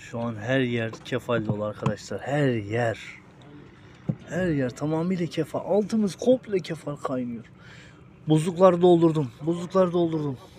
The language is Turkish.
Şu an her yer kefal dolu arkadaşlar. Her yer. Her yer tamamıyla kefal. Altımız komple kefal kaynıyor. Buzlukları doldurdum. Buzlukları doldurdum.